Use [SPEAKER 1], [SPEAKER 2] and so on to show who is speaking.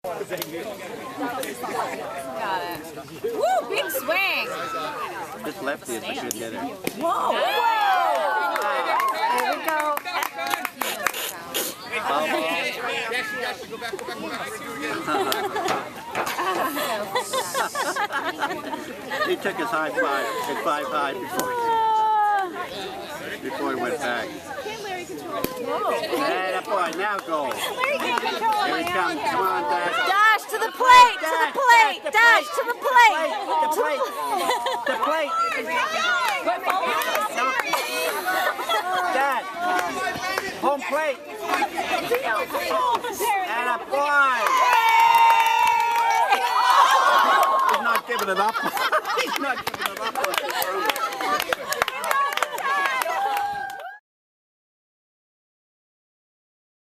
[SPEAKER 1] Got it. Woo, big swing.
[SPEAKER 2] This lefty is a good hitter.
[SPEAKER 1] Whoa! Here we go.
[SPEAKER 2] He took his high five, his 5-5 before he went back. And that boy, now goal. Here he comes. Come on, Dash.
[SPEAKER 1] Dash to the plate, to the plate, Dash to the plate.
[SPEAKER 2] The plate. Dad. Home plate. And a boy. He's not giving it up. He's not